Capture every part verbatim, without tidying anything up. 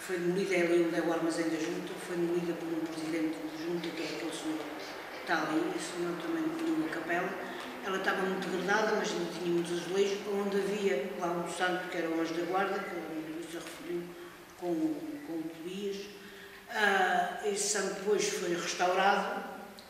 foi demolida, é ali onde é o armazém da Junta, foi demolida por um presidente de Junta, que é aquele senhor que está ali, esse senhor também tinha uma capela. Ela estava muito degradada, mas ainda tinha muitos azulejos, onde havia lá um santo que era o Anjo da Guarda, que se referiu com, com o Tobias. Uh, esse santo depois foi restaurado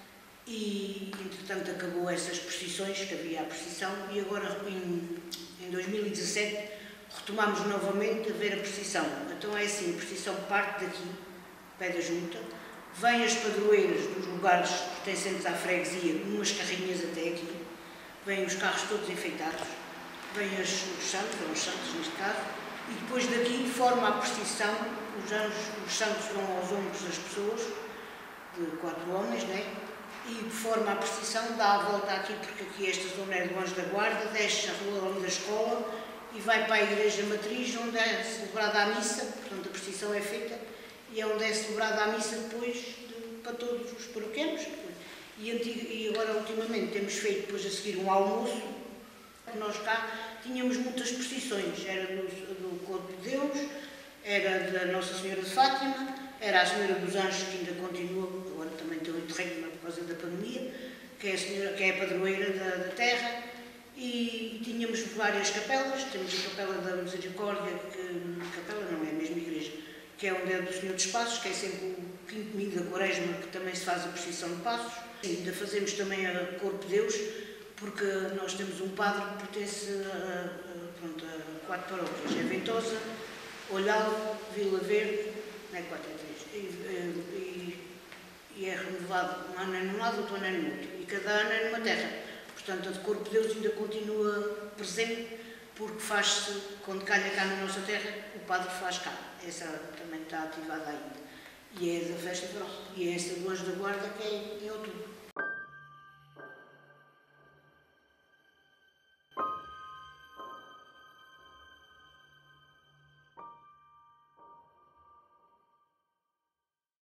e, entretanto, acabou essas procissões, que havia a procissão, e agora, em, em dois mil e dezassete, retomámos novamente a ver a procissão. Então é assim, a procissão parte daqui, pé da Junta, vem as padroeiras dos lugares pertencentes à freguesia, umas carrinhas até aqui, vêm os carros todos enfeitados, vêm as, os santos, ou os santos neste caso, e depois daqui forma a procissão, os, anjos, os santos vão aos ombros das pessoas, de quatro homens, né? E forma a procissão, dá a volta aqui, porque aqui esta zona é do Anjo da Guarda, desce a rua ali da escola e vai para a igreja matriz, onde é celebrada a missa, portanto a procissão é feita, e é onde é celebrada a missa depois de, para todos os paroquianos. E, e agora, ultimamente, temos feito depois a seguir um almoço. Nós cá tínhamos muitas procissões, era do, do Corpo de Deus, era da Nossa Senhora de Fátima, era a Senhora dos Anjos, que ainda continua, agora também tem um interregno por causa da pandemia, que é a, senhora, que é a padroeira da, da terra, e tínhamos várias capelas. Temos a Capela da Misericórdia, que capela não é a mesma igreja, que é onde é do Senhor dos Passos, que é sempre o quinto domingo da Quaresma, que também se faz a procissão de Passos. E ainda fazemos também a Corpo de Deus, porque nós temos um padre que pertence a, a, pronto, a quatro paróquias, é Ventosa, Olhal, Vila Verde, não é quatro, é três, e, e, e é renovado, um ano é num lado, outro ano é no outro, e cada ano é numa terra. Portanto, a de Corpo de Deus ainda continua presente, porque faz-se, quando calha cá na nossa terra, o padre faz cá. Essa também está ativada ainda. E é da festa de verão. E é essa do Anjo da Guarda, que é em outubro.